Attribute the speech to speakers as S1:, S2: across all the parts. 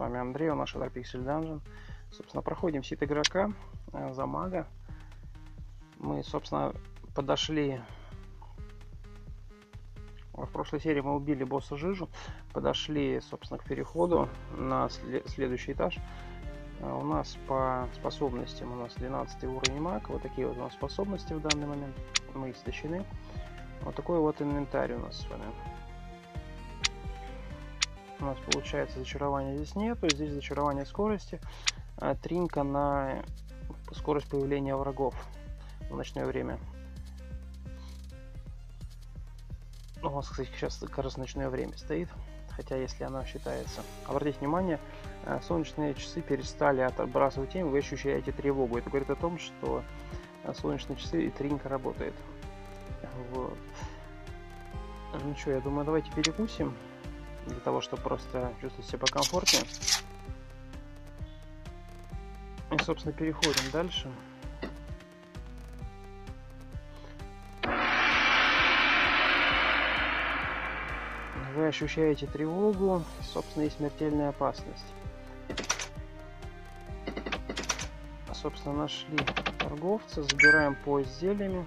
S1: вами Андрей, у нас Pixel Dungeon. Собственно, проходим сит игрока за мага. Мы, собственно, подошли... В прошлой серии мы убили босса Жижу, подошли, собственно, к переходу на следующий этаж. У нас по способностям у нас 12 уровень маг. Вот такие вот у нас способности в данный момент. Мы истощены. Вот такой вот инвентарь у нас с вами. У нас получается зачарования здесь нету. Здесь зачарование скорости. Тринка на скорость появления врагов в ночное время. У нас, кстати, сейчас как раз ночное время стоит. Хотя, если она считается... Обратите внимание, солнечные часы перестали отбрасывать тень, вы ощущаете тревогу. Это говорит о том, что солнечные часы и тринка работает. Вот. Ну что, я думаю, давайте перекусим. Для того, чтобы просто чувствовать себя покомфортнее. И, собственно, переходим дальше. Вы ощущаете тревогу, собственно, и смертельная опасность. Собственно, нашли торговца, забираем пояс с зельями.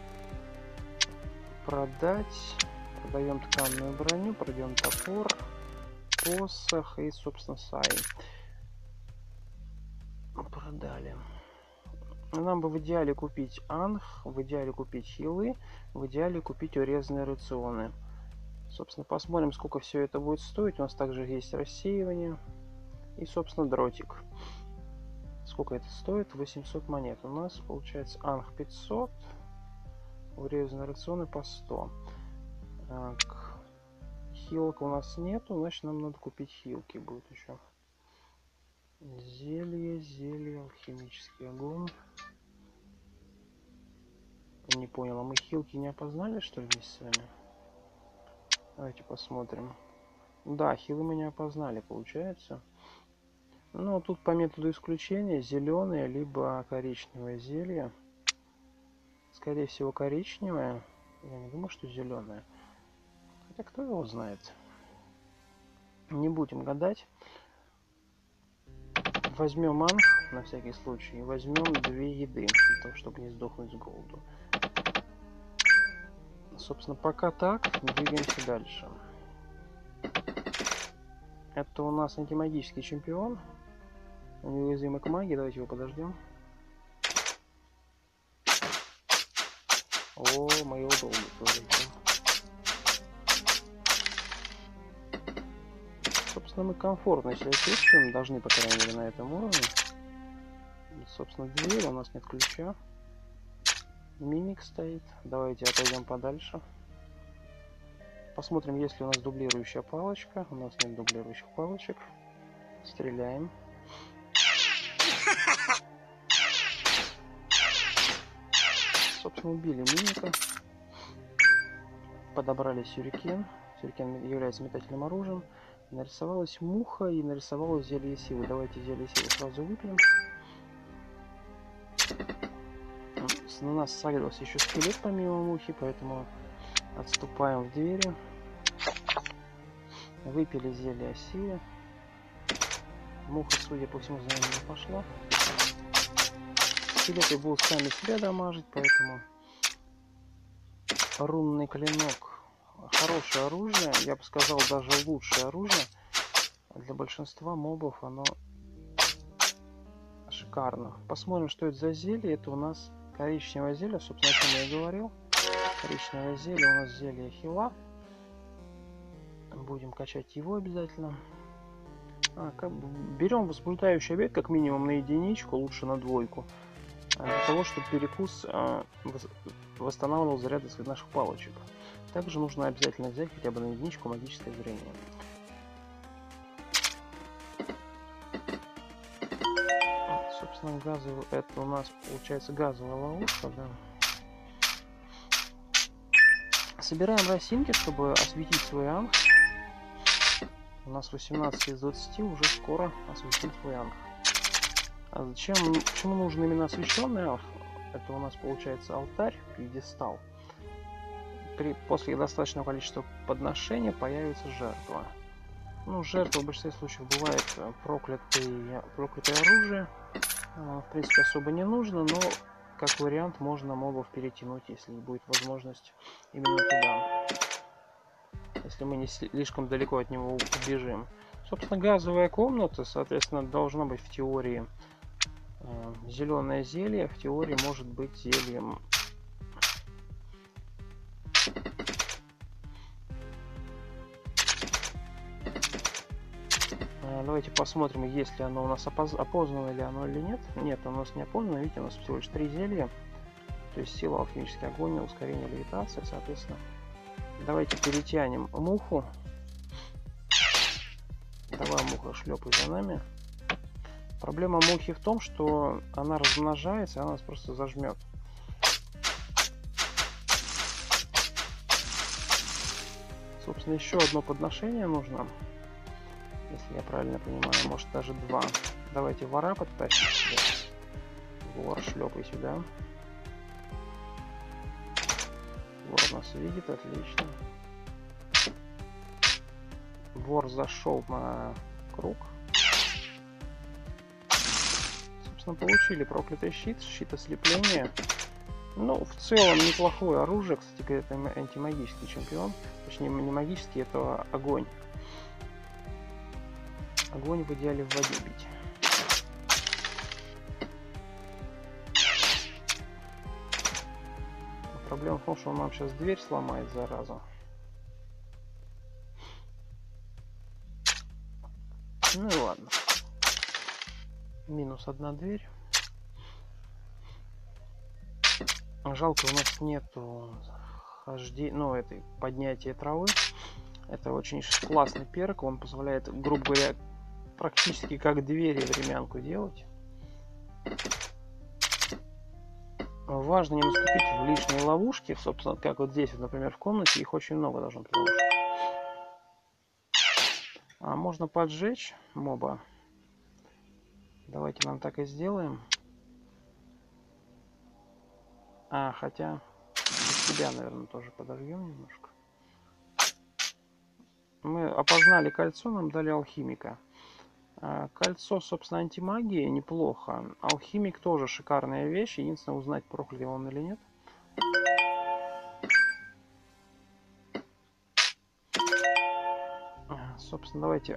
S1: Продать. Продаем тканную броню, продаем топор, посох и, собственно, сай. Продали. Нам бы в идеале купить анх, в идеале купить хилы, в идеале купить урезанные рационы. Собственно, посмотрим, сколько все это будет стоить. У нас также есть рассеивание и, собственно, дротик. Сколько это стоит? 800 монет. У нас получается анх 500, урезанные рационы по 100. Так. Хилок у нас нету, значит нам надо купить хилки будет еще. Зелье, алхимический огонь. Не понял, а мы хилки не опознали, что ли, вместе с вами? Давайте посмотрим. Да, хилы мы не опознали, получается. Ну, тут по методу исключения зеленое либо коричневое зелье. Скорее всего, коричневое. Я не думаю, что зеленое. Хотя кто его знает. Не будем гадать. Возьмем анх на всякий случай. И возьмем 2 еды, для того, чтобы не сдохнуть с голоду. Собственно, пока так. Двигаемся дальше. Это у нас антимагический чемпион. Неуязвимый к магии. Давайте его подождем. О, мы его долго тоже ждем. Собственно, мы комфортно себя чувствуем, должны, по крайней мере, на этом уровне. Собственно, дверь, у нас нет ключа. Мимик стоит. Давайте отойдем подальше. Посмотрим, есть ли у нас дублирующая палочка. У нас нет дублирующих палочек. Стреляем. Собственно, убили мимика. Подобрали сюрикен. Сюрикен является метательным оружием. Нарисовалась муха и нарисовалось зелье силы. Давайте зелье силы сразу выпьем. На нас сагрился еще скелет помимо мухи, поэтому отступаем в двери. Выпили зелье силы. Муха, судя по всему, за нами не пошла. Скелеты будут сами себя дамажить, поэтому рунный клинок. Хорошее оружие, я бы сказал, даже лучшее оружие. Для большинства мобов оно шикарно. Посмотрим, что это за зелье. Это у нас коричневое зелье, собственно, о чем я и говорил. Коричневое зелье, у нас зелье хила. Будем качать его обязательно. Берем возбуждающий объект как минимум на единичку, лучше на 2. Для того, чтобы перекус восстанавливал заряды своих наших палочек. Также нужно обязательно взять хотя бы на единичку магическое зрение. Собственно, газовый, это у нас получается газовая ловушка, да. Собираем росинки, чтобы осветить свой анх. У нас 18 из 20, уже скоро осветим свой анх. А зачем, почему нужен именно освещенный анх? Это у нас получается алтарь, пьедестал. После достаточного количества подношения появится жертва. Ну, жертва в большинстве случаев бывает проклятое оружие. В принципе, особо не нужно, но как вариант можно мобов перетянуть, если будет возможность именно туда. Если мы не слишком далеко от него убежим. Собственно, газовая комната, соответственно, должно быть в теории зеленое зелье. В теории может быть зельем. Давайте посмотрим, есть ли оно у нас опознано ли оно или нет. Нет, оно у нас не опознано. Видите, у нас всего лишь 3 зелья. То есть сила, алхимический огонь, ускорение, левитация, соответственно. Давайте перетянем муху. Давай, муха, шлепай за нами. Проблема мухи в том, что она размножается, и она нас просто зажмет. Собственно, еще одно подношение нужно. Если я правильно понимаю, может даже 2. Давайте вора подтащим сюда. Вор, шлепай сюда. Вор нас видит, отлично. Вор зашел на круг. Собственно, получили проклятый щит, щит ослепления. Ну, в целом, неплохое оружие. Кстати говоря, это антимагический чемпион. Точнее, не магический, это огонь. Огонь в идеале в воде бить. Проблема в том, что он нам сейчас дверь сломает, зараза. Ну и ладно. Минус 1 дверь. Жалко, у нас нету этой поднятия травы. Это очень классный перк. Он позволяет, грубо говоря, практически как двери времянку делать. Важно не наступить в лишние ловушки. Собственно, как вот здесь, например, в комнате, их очень много должно быть ловушек. Можно поджечь моба. Давайте нам так и сделаем. Хотя себя, наверное, тоже подожгем немножко. Мы опознали кольцо, нам дали алхимика. Кольцо, собственно, антимагии неплохо. Алхимик тоже шикарная вещь. Единственное, узнать, проклятый он или нет. Собственно, давайте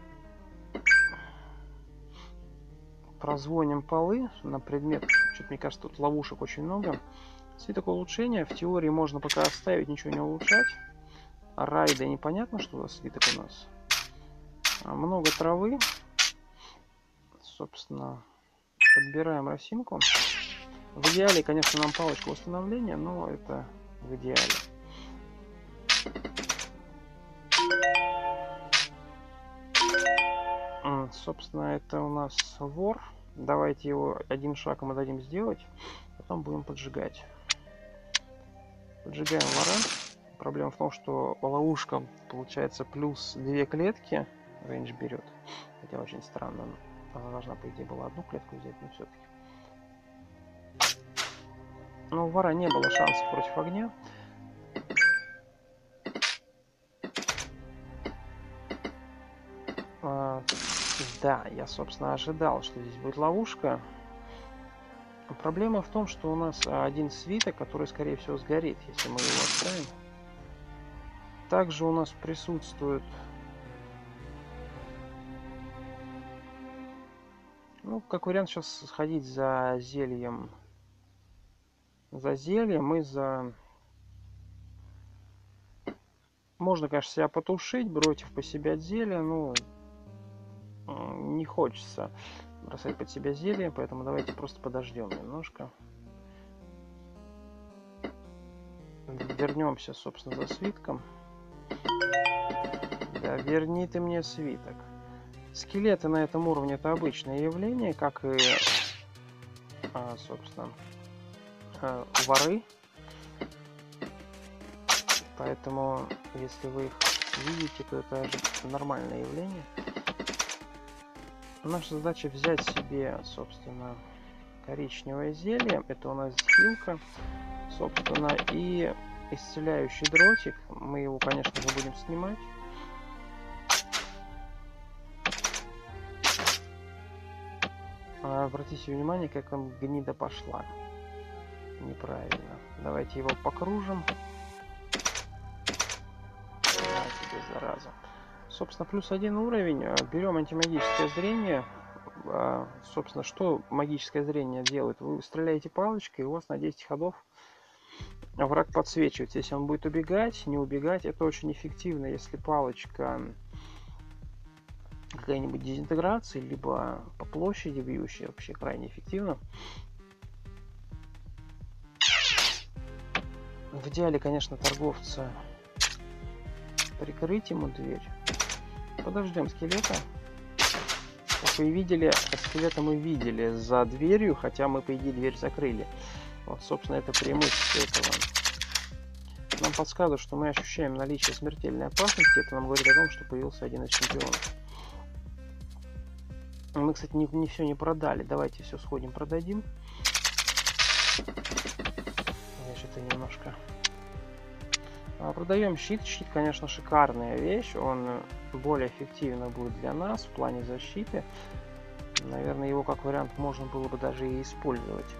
S1: прозвоним полы на предмет. Что-то, мне кажется, тут ловушек очень много. Свиток улучшения. В теории можно пока оставить, ничего не улучшать. Райда непонятно, что за свиток у нас. Много травы. Собственно, подбираем росинку. В идеале, конечно, нам палочку восстановления, но это в идеале. Собственно, это у нас вор. Давайте его одним шагом дадим сделать. Потом будем поджигать. Поджигаем вора. Проблема в том, что ловушка получается плюс 2 клетки. Рейндж берет. Хотя очень странно. Она должна, по идее, была 1 клетку взять, но все-таки. Но у вора не было шансов против огня. Да, я, собственно, ожидал, что здесь будет ловушка. Проблема в том, что у нас один свиток, который, скорее всего, сгорит, если мы его оставим. Также у нас присутствует... Ну, как вариант, сейчас сходить за зельем. За зельем и за... Можно, конечно, себя потушить, бросив по себе от зелья, но не хочется бросать под себя зелье, поэтому давайте просто подождем немножко. Вернемся, собственно, за свитком. Да, верни ты мне свиток. Скелеты на этом уровне это обычное явление, как и, собственно, воры. Поэтому, если вы их видите, то это нормальное явление. Наша задача взять себе, собственно, коричневое зелье. Это у нас хилка, собственно, и исцеляющий дротик. Мы его, конечно же, будем снимать. Обратите внимание, как он гнида пошла. Неправильно. Давайте его покружим. На тебе, зараза. Собственно, +1 уровень. Берем антимагическое зрение. Собственно, что магическое зрение делает? Вы стреляете палочкой, и у вас на 10 ходов враг подсвечивается. Если он будет убегать, не убегать, это очень эффективно, если палочка какая-нибудь дезинтеграция, либо по площади бьющая, вообще крайне эффективно. В идеале, конечно, торговца прикрыть ему дверь. Подождем скелета. Как вы видели, скелета мы видели за дверью, хотя мы, по идее, дверь закрыли. Вот, собственно, это преимущество этого. Нам подсказывает, что мы ощущаем наличие смертельной опасности. Это нам говорит о том, что появился один из чемпионов. Мы, кстати, не все не продали. Давайте все сходим, продадим. Я что-то немножко... Продаем щит. Щит, конечно, шикарная вещь. Он более эффективно будет для нас в плане защиты. Наверное, его как вариант можно было бы даже и использовать.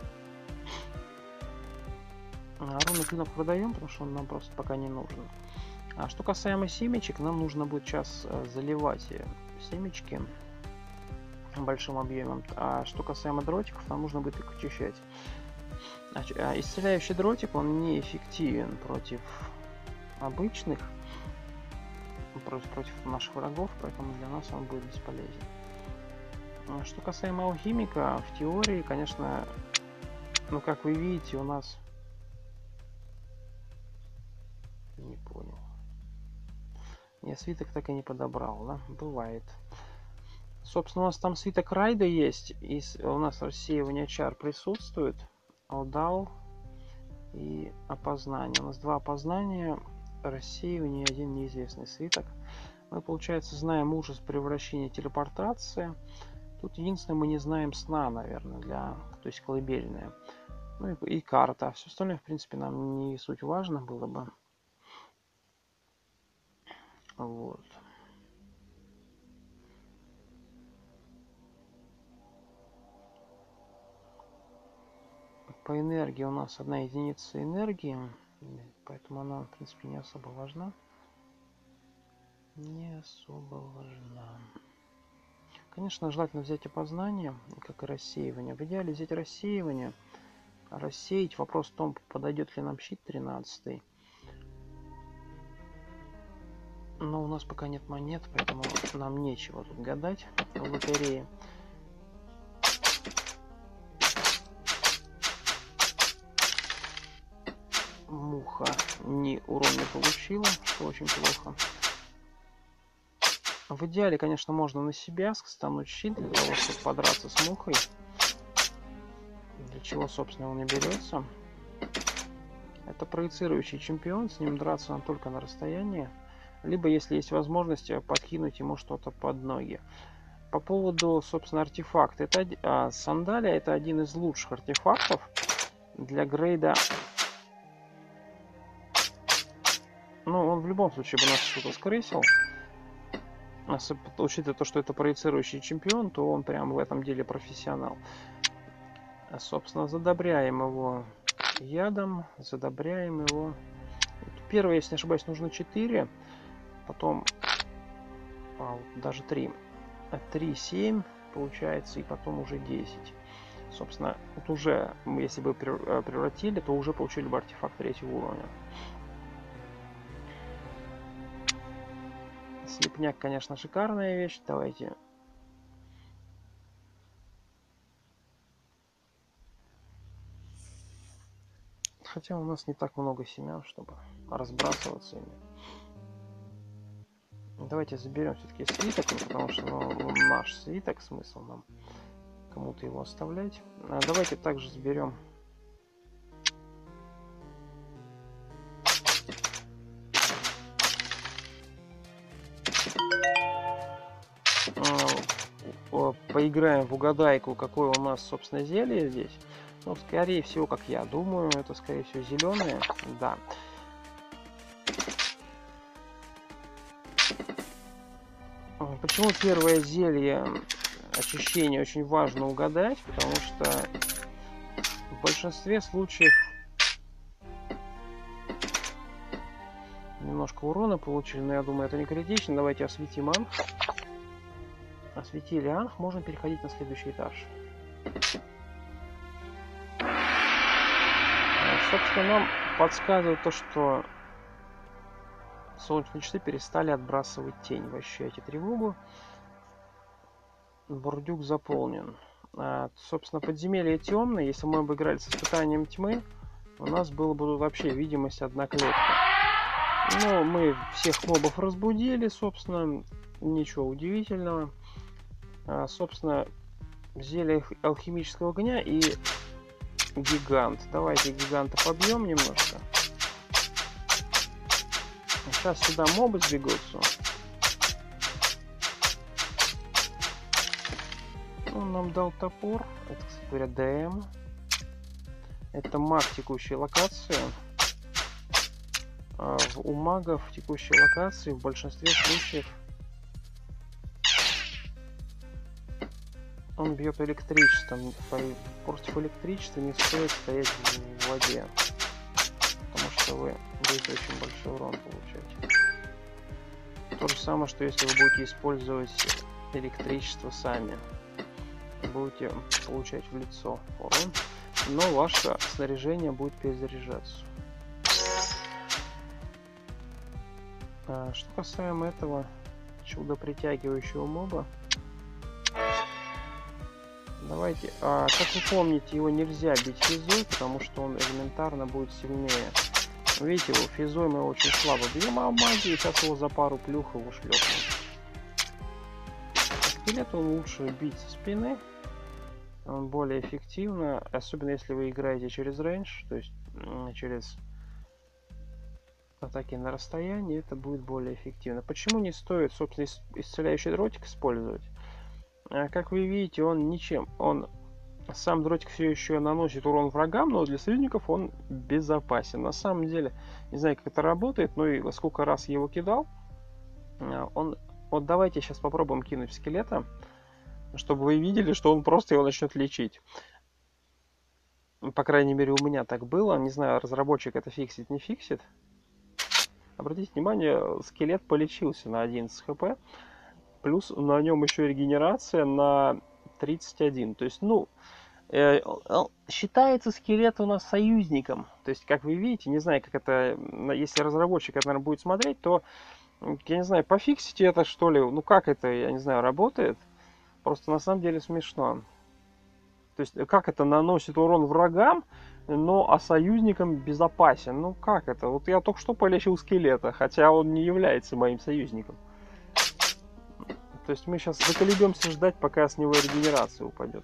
S1: Рунный клинок продаем, потому что он нам просто пока не нужен. А что касаемо семечек, нам нужно будет сейчас заливать семечки большим объемом. А что касаемо дротиков, нам нужно будет их очищать. Исцеляющий дротик, он неэффективен против обычных, против наших врагов, поэтому для нас он будет бесполезен. Что касаемо алхимика, в теории, конечно, ну как вы видите, у нас... Не понял. Я свиток так и не подобрал, да? Бывает. Собственно, у нас там свиток райда есть, и у нас рассеивание чар присутствует. Удал и опознание. У нас 2 опознания, рассеивание и 1 неизвестный свиток. Мы, получается, знаем ужас превращения, телепортация. Тут единственное, мы не знаем сна, наверное, то есть колыбельная. Ну и карта. Все остальное, в принципе, нам не суть важно было бы. Вот. По энергии у нас 1 единица энергии, поэтому она, в принципе, не особо важна. Не особо важна. Конечно, желательно взять опознание, как и рассеивание. В идеале взять рассеивание, рассеять. Вопрос в том, подойдет ли нам щит 13. Но у нас пока нет монет, поэтому нам нечего тут гадать в лотерее. Муха ни урон не получила, что очень плохо. В идеале, конечно, можно на себя стануть щит для того, чтобы подраться с мухой. Для чего, собственно, он не берется. Это проецирующий чемпион, с ним драться нам только на расстоянии. Либо, если есть возможность, подкинуть ему что-то под ноги. По поводу, собственно, артефакта. Сандалия это один из лучших артефактов для грейда. Ну, он в любом случае бы нас что-то скрысил. Учитывая то, что это проецирующий чемпион, то он прям в этом деле профессионал. Собственно, задобряем его ядом. Задобряем его. Первое, если не ошибаюсь, нужно 4. Потом даже 3. 3, 7 получается. И потом уже 10. Собственно, вот уже, если бы превратили, то уже получили бы артефакт 3-го уровня. Слепняк, конечно, шикарная вещь. Давайте. Хотя у нас не так много семян, чтобы разбрасываться ими. Давайте заберем все-таки свиток, потому что наш свиток, смысл нам кому-то его оставлять. Давайте также заберем поиграем в угадайку, какое у нас, собственно, зелье здесь. Ну, скорее всего, как я думаю, это, скорее всего, зеленые. Да. Почему первое зелье очищение очень важно угадать, потому что в большинстве случаев немножко урона получили, но я думаю, это не критично. Давайте осветим анх. Осветили анх, можно переходить на следующий этаж. Собственно, нам подсказывает то, что солнечные часы перестали отбрасывать тень. Вы ощущаете тревогу. Бурдюк заполнен. Собственно, подземелье темное. Если мы бы играли с испытанием тьмы, у нас была бы вообще видимость одна клетка. Но мы всех мобов разбудили, собственно, ничего удивительного. Собственно, зелье алхимического огня и гигант. Давайте гиганта побьем немножко. Сейчас сюда мобы сбегутся. Он нам дал топор. Это, кстати говоря, ДМ. Это маг текущей локации. У магов текущей локации в большинстве случаев он бьет электричеством. Против электричества не стоит стоять в воде, потому что вы будете очень большой урон получать. То же самое, что если вы будете использовать электричество сами, будете получать в лицо урон, но ваше снаряжение будет перезаряжаться. Что касаемо этого чудо притягивающего моба, давайте, как вы помните, его нельзя бить физой, потому что он элементарно будет сильнее. Видите, его физой мы очень слабо бьем, а магии сейчас его за пару плюх его шлепнем. Скелету лучше бить со спины, он более эффективно, особенно если вы играете через рейндж, то есть через атаки на расстоянии, это будет более эффективно. Почему не стоит, собственно, исцеляющий дротик использовать? Как вы видите, он ничем, сам дротик все еще наносит урон врагам, но для союзников он безопасен. На самом деле, не знаю, как это работает, но и сколько раз я его кидал, вот давайте сейчас попробуем кинуть в скелета, чтобы вы видели, что он просто его начнет лечить. По крайней мере, у меня так было. Не знаю, разработчик это фиксит, не фиксит. Обратите внимание, скелет полечился на 11 хп. Плюс на нем еще регенерация на 31. То есть, считается скелет у нас союзником. То есть, как вы видите, не знаю, как это... Если разработчик это, наверное, будет смотреть, то, я не знаю, пофиксите это, что ли. Ну, как это, я не знаю, работает. Просто на самом деле смешно. То есть, как это наносит урон врагам, но а союзникам безопасен? Ну, как это? Вот я только что полечил скелета, хотя он не является моим союзником. То есть, мы сейчас заколебемся ждать, пока с него регенерация упадет.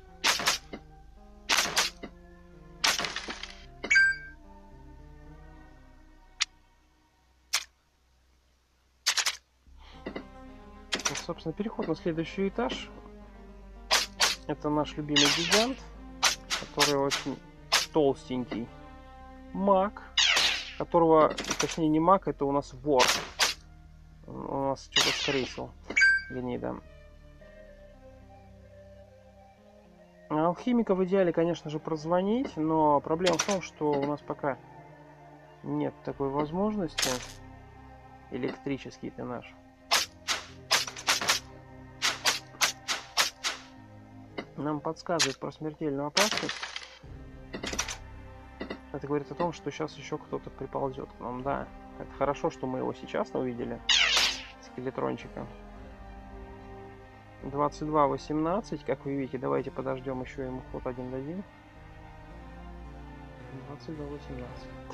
S1: Вот, собственно, переход на следующий этаж. Это наш любимый гигант, который очень толстенький маг, которого, точнее не маг, это у нас вор. У нас что-то скрысил, гнида. Алхимика в идеале, конечно же, прозвонить, но проблема в том, что у нас пока нет такой возможности. Электрический ты наш. Нам подсказывает про смертельную опасность. Это говорит о том, что сейчас еще кто-то приползет к нам. Да, это хорошо, что мы его сейчас увидели. Скелетрончика. 22:18, как вы видите. Давайте подождем, еще ему ход один дадим. 22:18.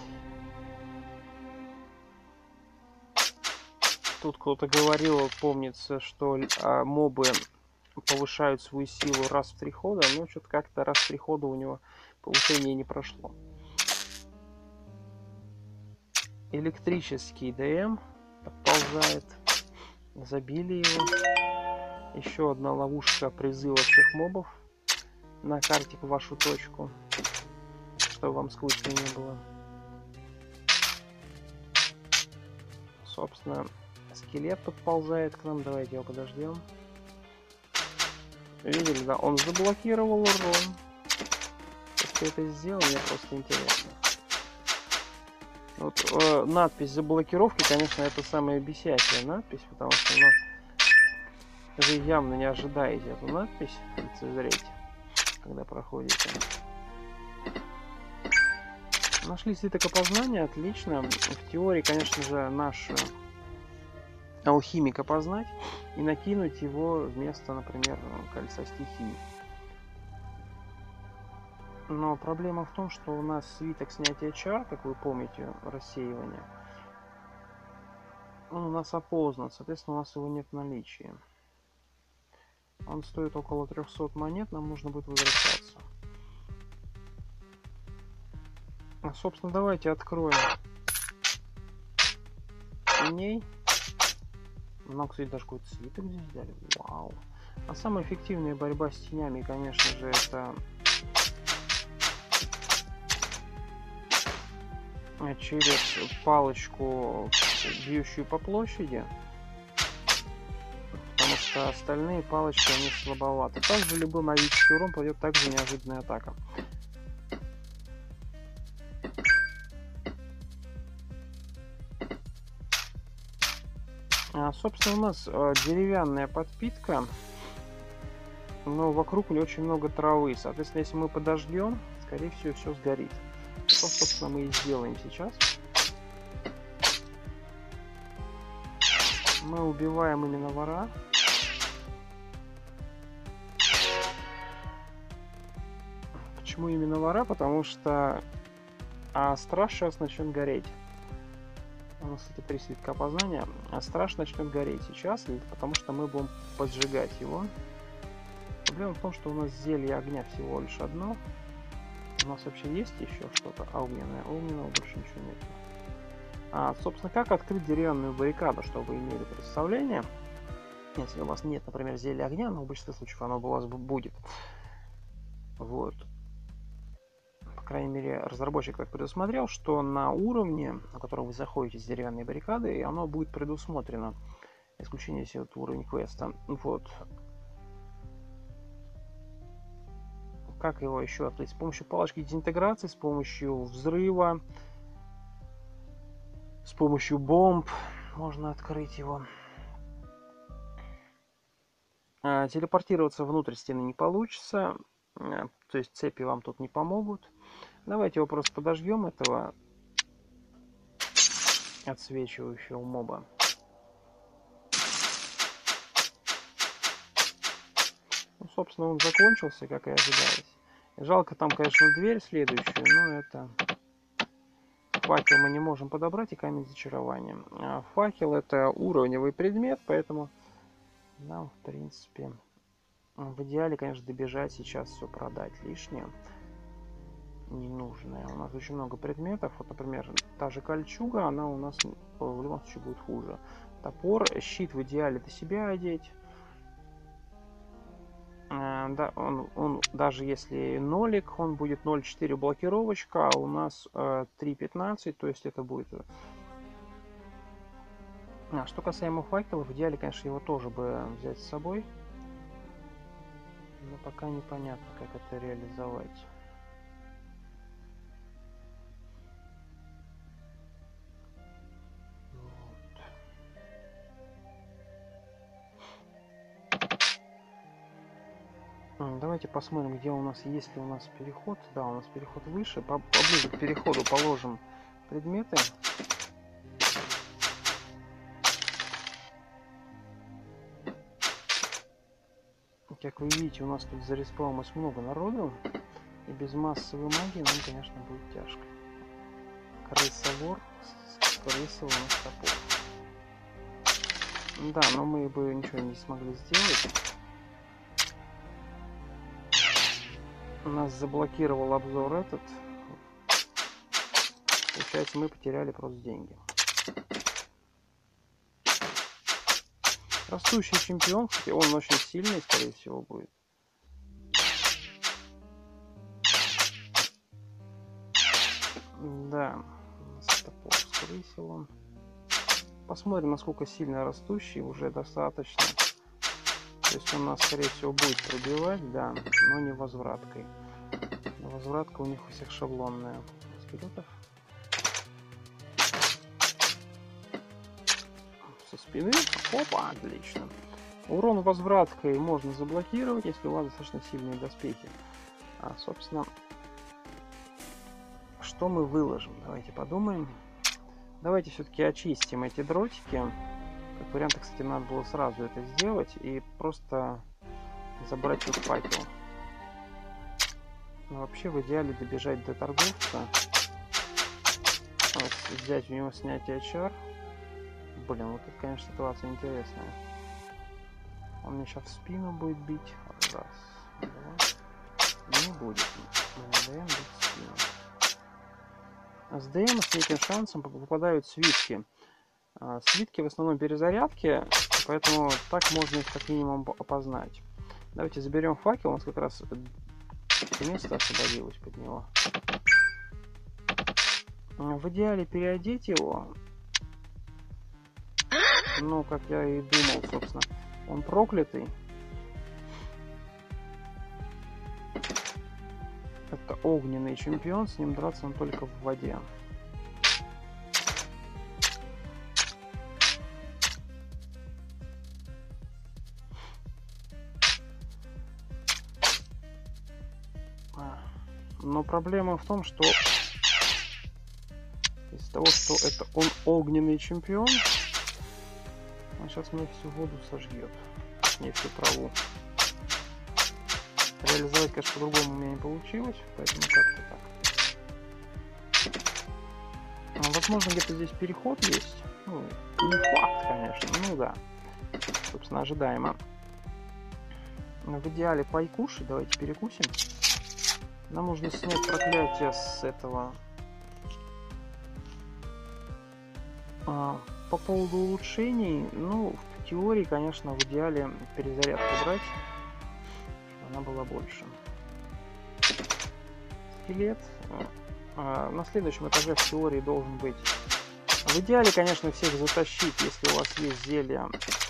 S1: Тут кто-то говорил, помнится, что мобы повышают свою силу раз в 3 хода, но что-то как-то раз в 3 хода у него повышение не прошло. Электрический ДМ подползает. Забили его. Еще одна ловушка призыва всех мобов на карте в вашу точку, чтобы вам скучно не было. Собственно, скелет подползает к нам. Давайте его подождем. Видели, да? Он заблокировал урон. Кто это сделал, мне просто интересно. Вот, надпись заблокировки, конечно, это самая бесячая надпись, потому что, ну, вы явно не ожидаете эту надпись лицезреть, когда проходите. Нашли свиток опознания, отлично. В теории, конечно же, наш алхимик опознать и накинуть его вместо, например, кольца стихий. Но проблема в том, что у нас свиток снятия чар, как вы помните, рассеивание, он у нас опознан, соответственно, у нас его нет в наличии. Он стоит около 300 монет, нам нужно будет возвращаться. Собственно, давайте откроем теней. Нам, кстати, даже какой-то свиток здесь дали. Вау. А самая эффективная борьба с тенями, конечно же, это через палочку, бьющую по площади. Потому что остальные палочки, они слабоваты. Также любой магический урон пойдет также неожиданная атака. Собственно, у нас деревянная подпитка, но вокруг не очень много травы. Соответственно, если мы подождем, скорее всего, все сгорит. Что, собственно, мы и сделаем сейчас. Мы убиваем именно вора. Почему именно вора? Потому что страж сейчас начнет гореть. У нас, кстати, 3 свитка опознания. А страж начнет гореть сейчас, потому что мы будем поджигать его. Проблема в том, что у нас зелье огня всего лишь одно. У нас вообще есть еще что-то огненное? Огненного больше ничего нет. Собственно, как открыть деревянную баррикаду, чтобы вы имели представление. Если у вас нет, например, зелья огня, но в большинстве случаев оно у вас будет. Вот. По крайней мере, разработчик так предусмотрел, что на уровне, на котором вы заходите с деревянной баррикадой, оно будет предусмотрено. Исключение, если это уровень квеста. Вот. Как его еще открыть? С помощью палочки дезинтеграции, с помощью взрыва, с помощью бомб можно открыть его. Телепортироваться внутрь стены не получится. То есть цепи вам тут не помогут. Давайте его просто подожгем, этого отсвечивающего моба. Ну, собственно, он закончился, как и ожидалось. Жалко там, конечно, дверь следующую, но это... Факел мы не можем подобрать и камень зачарования. Факел это уровневый предмет, поэтому нам, в принципе, в идеале, конечно, добежать сейчас все продать лишнее. Ненужное. У нас очень много предметов. Вот, например, та же кольчуга, она у нас в любом случае будет хуже. Топор, щит в идеале до себя одеть. Да, он даже если нолик, он будет 0.4 блокировочка, а у нас 3.15, то есть это будет... Что касаемо факела, в идеале, конечно, его тоже бы взять с собой. Но пока непонятно, как это реализовать. Давайте посмотрим, где у нас, есть ли у нас переход. Да, у нас переход выше. Поближе к переходу положим предметы. Как вы видите, у нас тут зареспаулилось много народу. И без массовой магии нам, конечно, будет тяжко. Крысовор, крыса у нас топор. Да, но мы бы ничего не смогли сделать. У нас заблокировал обзор этот. Получается, мы потеряли просто деньги. Растущий чемпион, кстати, он очень сильный, скорее всего, будет. Да, топор скрысил он. Посмотрим, насколько сильно растущий, уже достаточно То есть он нас, скорее всего, будет пробивать, да, но не возвраткой. Возвратка у них у всех шаблонная. Скелетов. Со спины. Опа, отлично. Урон возвраткой можно заблокировать, если у вас достаточно сильные доспехи. Собственно, что мы выложим? Давайте подумаем. Давайте все-таки очистим эти дротики. Как вариант, кстати, надо было сразу это сделать и просто забрать тут факел. Но вообще в идеале добежать до торговца. Взять у него снятие чар. Блин, вот это, конечно, ситуация интересная. Он мне сейчас в спину будет бить. Раз, два. Не будет. ДМ бить в спину. С ДМ с неким шансом попадают свитки. Свитки в основном перезарядки, поэтому так можно их как минимум опознать. Давайте заберем факел, у нас как раз место освободилось под него. В идеале переодеть его. Ну, как я и думал, собственно. Он проклятый. Это огненный чемпион, с ним драться он только в воде. Но проблема в том, что из-за того, что это он огненный чемпион, он сейчас мне всю воду сожгет. Не всю траву. Реализовать, конечно, по-другому у меня не получилось, поэтому как-то так. Возможно, где-то здесь переход есть. Ну, не факт, конечно, ну да. Собственно, ожидаемо. В идеале пайкуши. Давайте перекусим. Нам нужно снять проклятие с этого. По поводу улучшений, ну, в теории, конечно, в идеале перезарядку брать, чтобы она была больше. Скелет. На следующем этаже в теории должен быть. В идеале, конечно, всех затащить, если у вас есть зелье.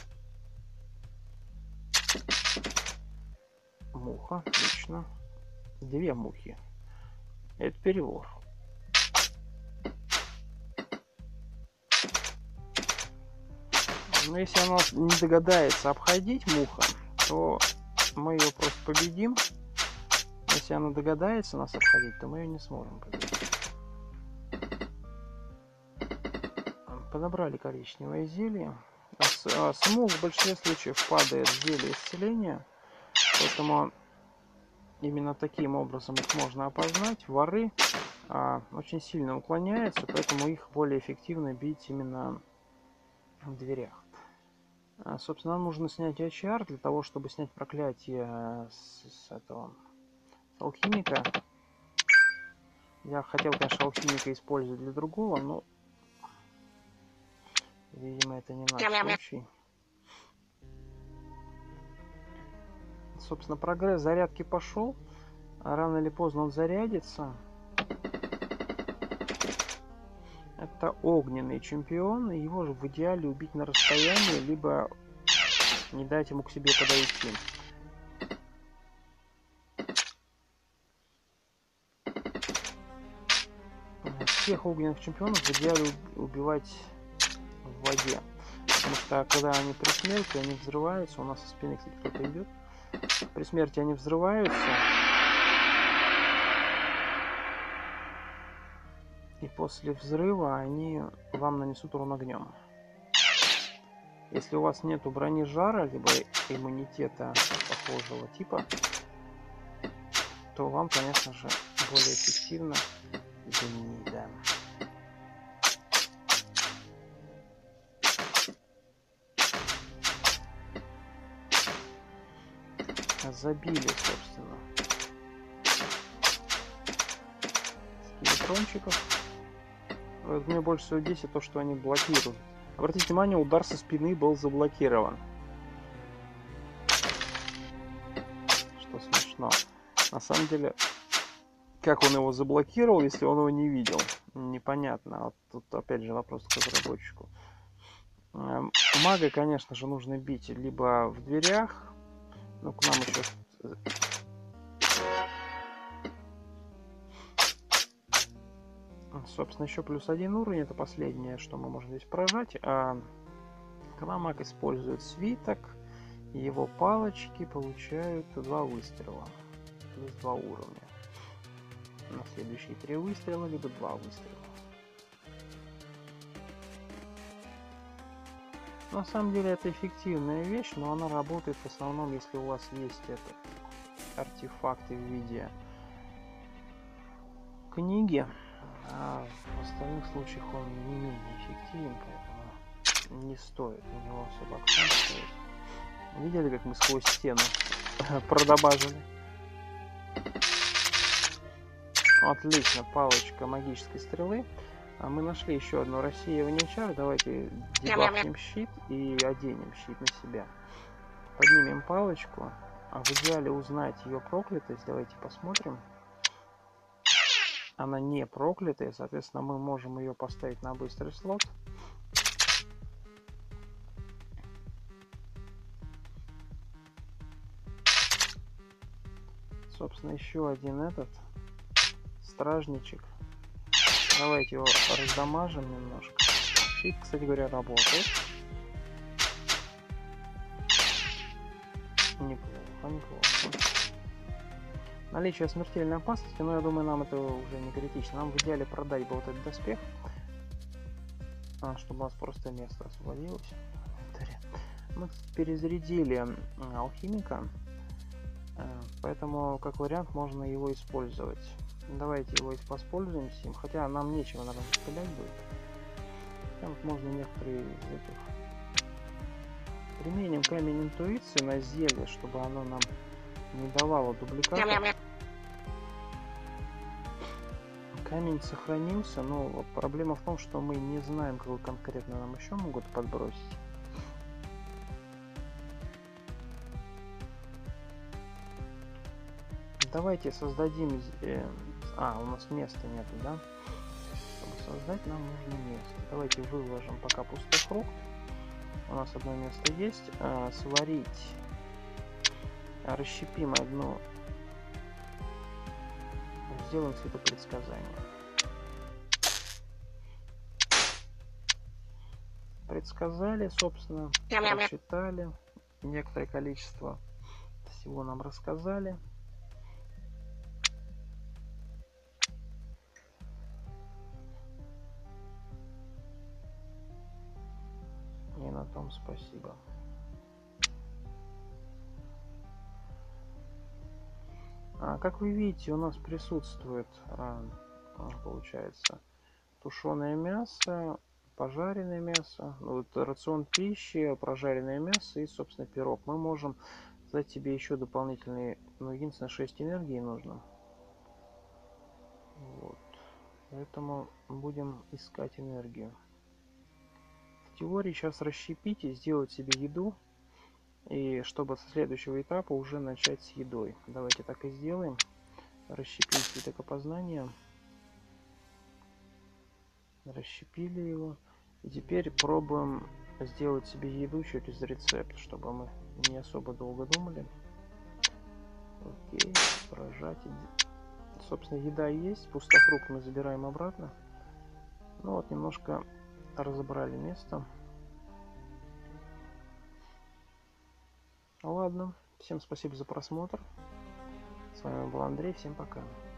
S1: Муха, отлично. 2 мухи. Это перевор. Но если она не догадается обходить муха, то мы ее просто победим. Если она догадается нас обходить, то мы ее не сможем победить. Подобрали коричневое зелье. С мух в большинстве случаев падает зелье исцеления. Поэтому именно таким образом их можно опознать. Воры очень сильно уклоняются, поэтому их более эффективно бить именно в дверях. Собственно, нам нужно снять HR для того, чтобы снять проклятие с алхимика. Я хотел, конечно, алхимика использовать для другого, но, видимо, это не наш случай. Собственно, прогресс зарядки пошел. Рано или поздно он зарядится. Это огненный чемпион. Его же в идеале убить на расстоянии, либо не дать ему к себе подойти. Всех огненных чемпионов в идеале убивать в воде. Потому что когда они при смерти, они взрываются. У нас со спины, кстати, кто-то идет. При смерти они взрываются. И после взрыва они вам нанесут урон огнем. Если у вас нету брони жара, либо иммунитета похожего типа, то вам, конечно же, более эффективно гнида. Забили, собственно, скелетрончиков. Мне больше всего бесит то, что они блокируют. Обратите внимание, удар со спины был заблокирован. Что смешно. На самом деле, как он его заблокировал, если он его не видел? Непонятно. Вот тут опять же вопрос к разработчику. Мага, конечно же, нужно бить либо в дверях, Ну, к нам еще... Собственно, еще плюс 1 уровень. Это последнее, что мы можем здесь прожать. А Каламак использует свиток. Его палочки получают 2 выстрела. Плюс 2 уровня. На следующие 3 выстрела, либо 2 выстрела. На самом деле это эффективная вещь, но она работает в основном, если у вас есть этот артефакты в виде книги, а в остальных случаях он не менее эффективен, поэтому не стоит на него особо акцент ставить. Видели, как мы сквозь стену продабажили? Отлично, палочка магической стрелы. А мы нашли еще одно рассеивание чар. Давайте дебафнем щит и оденем щит на себя. Поднимем палочку. А в идеале узнать ее проклятость. Давайте посмотрим. Она не проклятая, соответственно, мы можем ее поставить на быстрый слот. Собственно, еще один этот стражничек. Давайте его раздамажим немножко. Щит, кстати говоря, работает. Неплохо, неплохо. Наличие смертельной опасности, но я думаю, нам это уже не критично. Нам в идеале продать бы вот этот доспех, чтобы у нас просто место освободилось. Мы перезарядили алхимика, поэтому как вариант можно его использовать. Давайте его воспользуемся им, хотя нам нечего, наверное, стрелять будет. Там можно некоторые из этих. Применим камень интуиции на зелье, чтобы оно нам не давало дубликата. Камень сохранился, но проблема в том, что мы не знаем, какой конкретно нам еще могут подбросить. Давайте создадим... у нас места нету, да? Чтобы создать, нам нужно место. Давайте выложим пока пустой фрукт. У нас одно место есть. Сварить. Расщепим одну. Сделаем цветок предсказания. Предсказали, собственно, прочитали. Некоторое количество всего нам рассказали. И на том спасибо. Как вы видите, у нас присутствует, получается, тушеное мясо, пожаренное мясо, вот рацион пищи, прожаренное мясо и, собственно, пирог. Мы можем дать тебе еще дополнительные, но единственное, 6 энергии нужно. Вот. Поэтому будем искать энергию. В теории сейчас расщепить и сделать себе еду. И чтобы со следующего этапа уже начать с едой. Давайте так и сделаем. Расщепим цветок опознания. Расщепили его. И теперь пробуем сделать себе еду через рецепт, чтобы мы не особо долго думали. Окей, прожать. Собственно, еда есть. Пустофрукт мы забираем обратно. Ну вот, немножко разобрали место. Ладно, всем спасибо за просмотр. С вами был Андрей, всем пока.